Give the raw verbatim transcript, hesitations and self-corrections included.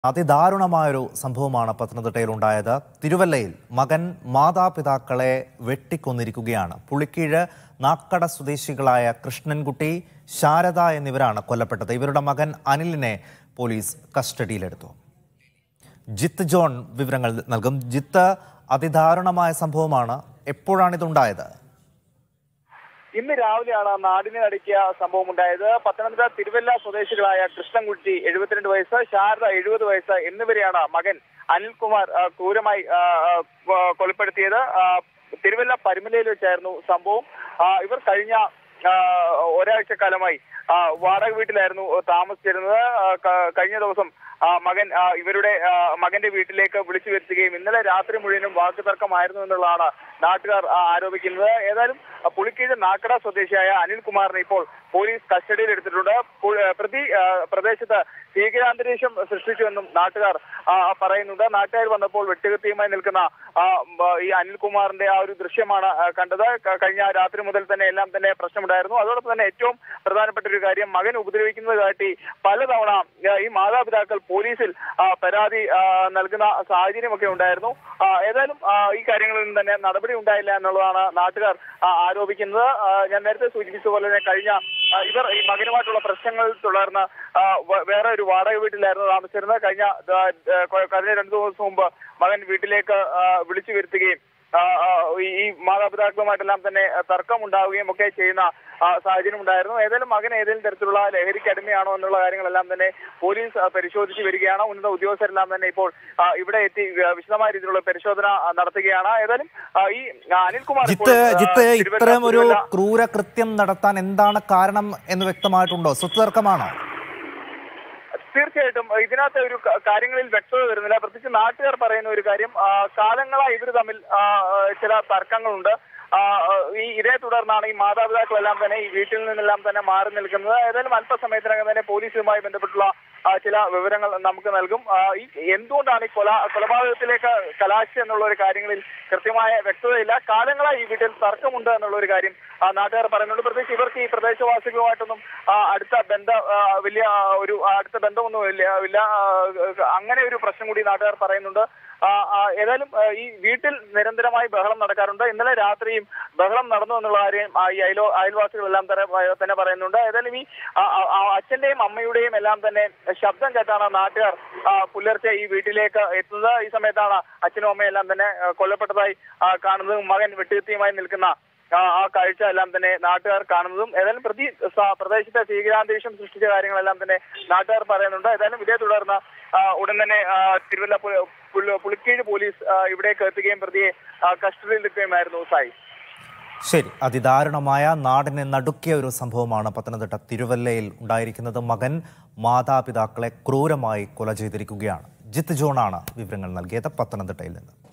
അതിദാരുണമായൊരു സംഭവമാണ് പത്തനംതിട്ടയിൽ ഉണ്ടായത്. തിരുവല്ലയിൽ മകൻ മാതാപിതാക്കളെ വെട്ടിക്കൊന്നിരിക്കുകയാണ്. പുളിക്കീഴ് നാക്കട സ്വദേശികളായ കൃഷ്ണൻകുട്ടി, ശാരദ എന്നിവരാണ് കൊല്ലപ്പെട്ടത്. ഇവരുടെ മകൻ അനിലിനെ പോലീസ് കസ്റ്റഡിയിലെടുത്തു. ജിത്ത് ജോൺ വിവരങ്ങൾ നൽകും. ജിത്ത്, അതിദാരുണമായ സംഭവമാണ്. എപ്പോഴാണിതുണ്ടായത്? ഇന്ന് രാവിലെയാണ് നാടിനെ നടുക്കിയ സംഭവം ഉണ്ടായത്. പത്തനംതിട്ട തിരുവല്ല സ്വദേശികളായ കൃഷ്ണൻകുട്ടി എഴുപത്തിരണ്ട് വയസ്സ്, ശാരദ എഴുപത് വയസ്സ് എന്നിവരെയാണ് മകൻ അനിൽകുമാർ ക്രൂരമായി കൊലപ്പെടുത്തിയത്. തിരുവല്ല പരുമലയിൽ വെച്ചായിരുന്നു സംഭവം. ഇവർ കഴിഞ്ഞ ഒരാഴ്ചക്കാലമായി വാടക വീട്ടിലായിരുന്നു താമസിച്ചിരുന്നത്. കഴിഞ്ഞ ദിവസം മകൻ ഇവരുടെ മകന്റെ വീട്ടിലേക്ക് വിളിച്ചു വരുത്തുകയും ഇന്നലെ രാത്രി മുഴുവനും വാക്കുതർക്കമായിരുന്നു എന്നുള്ളതാണ് നാട്ടുകാർ ആരോപിക്കുന്നത്. ഏതായാലും പുളിക്കീഴ് നാക്കട സ്വദേശിയായ അനിൽകുമാറിനെ ഇപ്പോൾ പോലീസ് കസ്റ്റഡിയിൽ എടുത്തിട്ടുണ്ട്. പ്രതി പ്രദേശത്ത് ഭീകരാന്തരീക്ഷം സൃഷ്ടിച്ചുവെന്നും നാട്ടുകാർ പറയുന്നുണ്ട്. നാട്ടുകാർ വന്നപ്പോൾ വെട്ടുകത്തിയുമായി നിൽക്കുന്ന ഈ അനിൽകുമാറിന്റെ ആ ഒരു ദൃശ്യമാണ് കണ്ടത്. കഴിഞ്ഞ രാത്രി മുതൽ തന്നെ എല്ലാം തന്നെ പ്രശ്നമുണ്ടായിരുന്നു. അതോടൊപ്പം തന്നെ ഏറ്റവും പ്രധാനപ്പെട്ട ഒരു കാര്യം, മകൻ ഉപദ്രവിക്കുന്നത് കാട്ടി പലതവണ ഈ മാതാപിതാക്കൾ പോലീസിൽ പരാതി നൽകുന്ന സാഹചര്യമൊക്കെ ഉണ്ടായിരുന്നു. ഏതായാലും ഈ കാര്യങ്ങളിൽ നിന്ന് തന്നെ നടപടി ഉണ്ടായില്ല എന്നുള്ളതാണ് നാട്ടുകാർ ആരോപിക്കുന്നത്. ഞാൻ നേരത്തെ സൂചിപ്പിച്ച പോലെ തന്നെ കഴിഞ്ഞ ഇവർ ഈ മകനുമായിട്ടുള്ള പ്രശ്നങ്ങൾ തുടർന്ന് വേറെ ഒരു വാടക വീട്ടിലായിരുന്നു താമസിച്ചിരുന്നത്. കഴിഞ്ഞ കഴിഞ്ഞ രണ്ടു ദിവസം മുമ്പ് മകൻ വീട്ടിലേക്ക് വിളിച്ചു വരുത്തുകയും ഈ മാതാപിതാക്കളുമായിട്ടെല്ലാം തന്നെ തർക്കമുണ്ടാവുകയും ഒക്കെ ചെയ്യുന്ന സാഹചര്യം ഉണ്ടായിരുന്നു. ഏതായാലും മകൻ ഏതെങ്കിലും തരത്തിലുള്ള ലഹരിക്ക് അടിമയാണോ എന്നുള്ള കാര്യങ്ങളെല്ലാം തന്നെ പോലീസ് പരിശോധിച്ച് വരികയാണ്. ഉന്നത ഉദ്യോഗസ്ഥരെല്ലാം തന്നെ ഇപ്പോൾ ഇവിടെ എത്തി വിശദമായ രീതിയിലുള്ള പരിശോധന നടത്തുകയാണ്. ഏതായാലും ഈ അനിൽകുമാർ ഇത്തരം ഒരു ക്രൂരകൃത്യം നടത്താൻ എന്താണ് കാരണം എന്ന് വ്യക്തമായിട്ടുണ്ടോ? സ്വത്ത് തർക്കമാണോ? തീർച്ചയായിട്ടും ഇതിനകത്ത് ഒരു കാര്യങ്ങളിൽ വ്യക്തത വരുന്നില്ല. പ്രത്യേകിച്ച് നാട്ടുകാർ പറയുന്ന ഒരു കാര്യം, കാലങ്ങളായി ഇവർ തമ്മിൽ ചില തർക്കങ്ങളുണ്ട്. ഈ ഇതേ തുടർന്നാണ് ഈ മാതാപിതാക്കളെല്ലാം തന്നെ ഈ വീട്ടിൽ നിന്നെല്ലാം തന്നെ മാറി നിൽക്കുന്നത്. ഏതായാലും അല്പസമയത്തിനകം തന്നെ പോലീസുമായി ബന്ധപ്പെട്ടുള്ള ചില വിവരങ്ങൾ നമുക്ക് നൽകും. ഈ എന്തുകൊണ്ടാണ് ഈ കൊല കൊലപാതകത്തിലേക്ക് കലാശിച്ചത് എന്നുള്ള ഒരു കാര്യങ്ങളിൽ കൃത്യമായ വ്യക്തതയില്ല. കാലങ്ങളായി ഈ വീട്ടിൽ തർക്കമുണ്ട് എന്നുള്ള ഒരു കാര്യം നാട്ടുകാർ പറയുന്നുണ്ട്. പ്രത്യേകിച്ച് ഇവർക്ക് ഈ പ്രദേശവാസികളുമായിട്ടൊന്നും അടുത്ത ബന്ധം വലിയ ഒരു അടുത്ത ബന്ധമൊന്നും ഇല്ല. അങ്ങനെ ഒരു പ്രശ്നം കൂടി നാട്ടുകാർ പറയുന്നുണ്ട്. ഏതായാലും ഈ വീട്ടിൽ നിരന്തരമായി ബഹളം നടക്കാറുണ്ട്. ഇന്നലെ രാത്രിയും ബഹളം നടന്നു എന്നുള്ള കാര്യം ഈ അയലോ അയൽവാസികളെല്ലാം തന്നെ പറയുന്നുണ്ട്. ഏതായാലും ഈ അച്ഛന്റെയും അമ്മയുടെയും എല്ലാം തന്നെ ശബ്ദം കേട്ടാണ് നാട്ടുകാർ പുലർച്ചെ ഈ വീട്ടിലേക്ക് എത്തുന്നത്. ഈ സമയത്താണ് അച്ഛനും അമ്മയും എല്ലാം തന്നെ കൊല്ലപ്പെട്ടതായി കാണുന്നതും മകൻ വെട്ടുകത്തിയുമായി നിൽക്കുന്ന ആ കാഴ്ച എല്ലാം തന്നെ നാട്ടുകാർ കാണുന്നതും. ഏതായാലും പ്രതി പ്രദേശത്തെ ഭീകരാന്തരീക്ഷം സൃഷ്ടിച്ച കാര്യങ്ങളെല്ലാം തന്നെ നാട്ടുകാർ പറയുന്നുണ്ട്. ഏതായാലും ഇതേ തുടർന്ന് ഉടൻ തന്നെ തിരുവല്ല പുളിക്കീഴ് പോലീസ് ഇവിടേക്ക് എത്തുകയും പ്രതിയെ കസ്റ്റഡിയിലെത്തുകയുമായിരുന്നു. സായി, ശരി. അതിദാരുണമായ നാടിനെ നടുക്കിയ ഒരു സംഭവമാണ് പത്തനംതിട്ട തിരുവല്ലയിൽ ഉണ്ടായിരിക്കുന്നത്. മകൻ മാതാപിതാക്കളെ ക്രൂരമായി കൊല ചെയ്തിരിക്കുകയാണ്. ജിത്ത് ജോണാണ് വിവരങ്ങൾ നൽകിയത് പത്തനംതിട്ടയിൽ നിന്ന്.